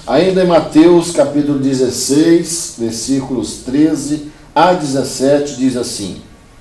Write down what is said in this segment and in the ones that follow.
Ainda em Mateus capítulo 16, versículos 13 a 17, diz assim: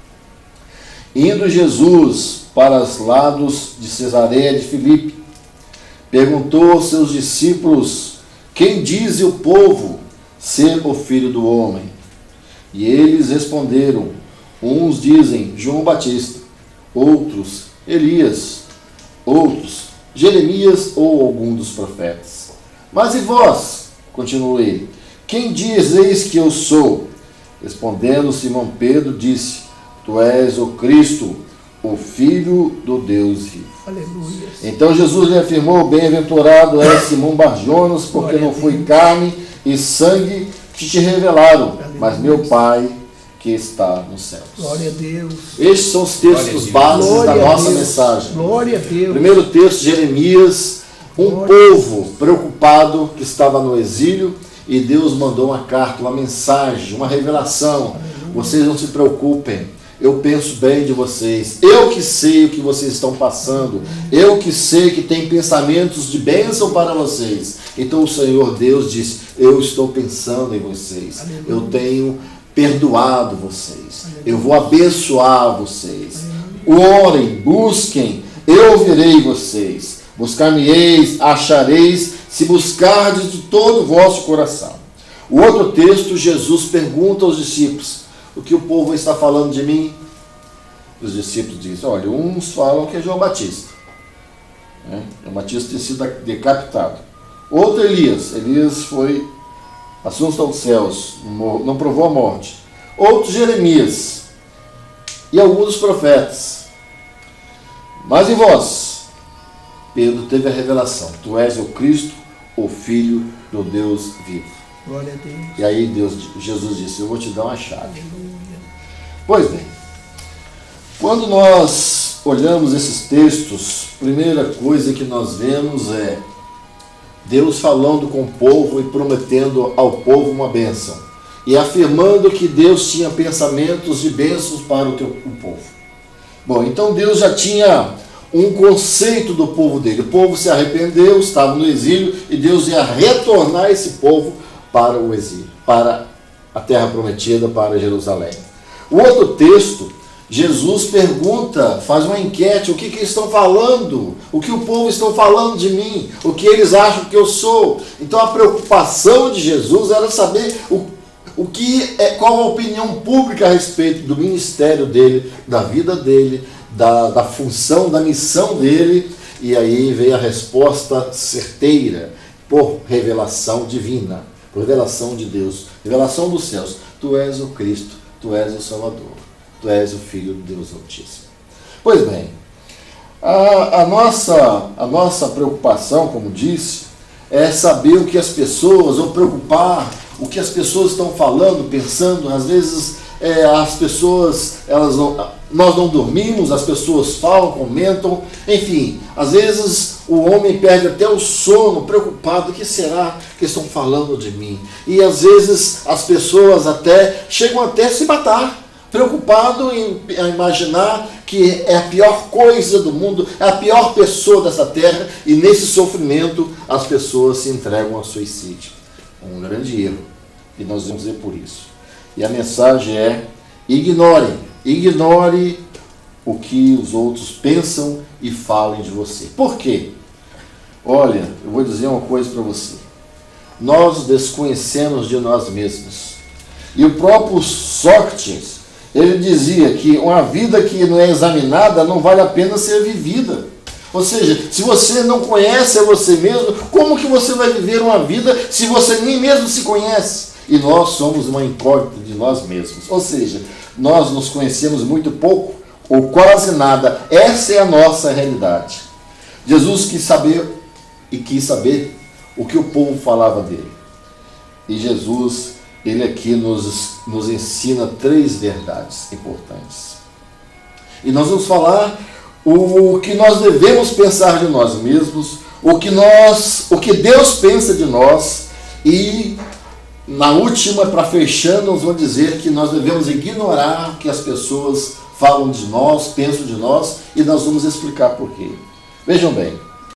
Indo Jesus para os lados de Cesareia de Filipe, perguntou aos seus discípulos: Quem diz o povo ser o Filho do Homem? E eles responderam: Uns dizem João Batista, outros Elias, outros Jeremias ou algum dos profetas. Mas e vós? Continuou ele: Quem dizeis que eu sou? Respondendo Simão Pedro, disse: Tu és o Cristo, o Filho do Deus vivo. Aleluia. Então Jesus lhe afirmou: Bem-aventurado és Simão Bar-Jonas, porque não foi carne e sangue que te revelaram, mas meu Pai que está nos céus. Glória a Deus. Estes são os textos bases da nossa mensagem. Glória a Deus. Primeiro texto, Jeremias, povo preocupado que estava no exílio, e Deus mandou uma carta, uma mensagem, uma revelação. Vocês não se preocupem, eu penso bem de vocês, eu que sei o que vocês estão passando, eu que sei que tem pensamentos de bênção para vocês. Então o Senhor Deus disse: eu estou pensando em vocês, eu tenho perdoado vocês, eu vou abençoar vocês. Orem, busquem, eu ouvirei vocês. Buscar-me-eis, achareis, se buscardes de todo o vosso coração. O outro texto, Jesus pergunta aos discípulos: o que o povo está falando de mim? Os discípulos dizem: olha, uns falam que é João Batista. João Batista tem sido decapitado. Outro Elias. Elias foi assunto aos céus, não provou a morte. Outro Jeremias. E alguns dos profetas. Mas e vós? Pedro teve a revelação: Tu és o Cristo, o Filho do Deus vivo. Glória a Deus. E aí Jesus disse: eu vou te dar uma chave. Pois bem, quando nós olhamos esses textos, a primeira coisa que nós vemos é Deus falando com o povo e prometendo ao povo uma bênção, e afirmando que Deus tinha pensamentos de bênçãos para o povo. Bom, então Deus já tinha um conceito do povo dele. O povo se arrependeu, estava no exílio, e Deus ia retornar esse povo para o exílio, para a terra prometida, para Jerusalém. O outro texto, Jesus pergunta, faz uma enquete: o que eles estão falando? O que o povo está falando de mim? O que eles acham que eu sou? Então a preocupação de Jesus era saber qual a opinião pública a respeito do ministério dele, da vida dele, da função, da missão dele. E aí veio a resposta certeira, por revelação divina, por revelação de Deus, revelação dos céus: Tu és o Cristo, Tu és o Salvador, Tu és o Filho de Deus Altíssimo. Pois bem, a nossa preocupação, como disse, é saber o que as pessoas, ou preocupar o que as pessoas estão falando, pensando. Às vezes as pessoas, nós não dormimos, as pessoas falam, comentam, enfim, às vezes o homem perde até o sono, preocupado: o que será que estão falando de mim? E às vezes as pessoas chegam até a se matar, preocupado em imaginar que é a pior coisa do mundo, é a pior pessoa dessa terra, e nesse sofrimento as pessoas se entregam ao suicídio. Um grande erro, e nós vamos dizer por isso. E a mensagem é: ignore o que os outros pensam e falem de você. Por quê? Olha, eu vou dizer uma coisa para você: nós desconhecemos de nós mesmos. E o próprio Sócrates, ele dizia que uma vida que não é examinada não vale a pena ser vivida. Ou seja, se você não conhece a você mesmo, como que você vai viver uma vida se você nem mesmo se conhece? E nós somos uma incógnita de nós mesmos. Ou seja, nós nos conhecemos muito pouco, ou quase nada. Essa é a nossa realidade. Jesus quis saber o que o povo falava dele. E Jesus, ele aqui nos ensina 3 verdades importantes. E nós vamos falar o que nós devemos pensar de nós mesmos, o que Deus pensa de nós, e na última, para fechar, nós vamos dizer que nós devemos ignorar o que as pessoas falam de nós, pensam de nós, e nós vamos explicar por quê. Vejam bem,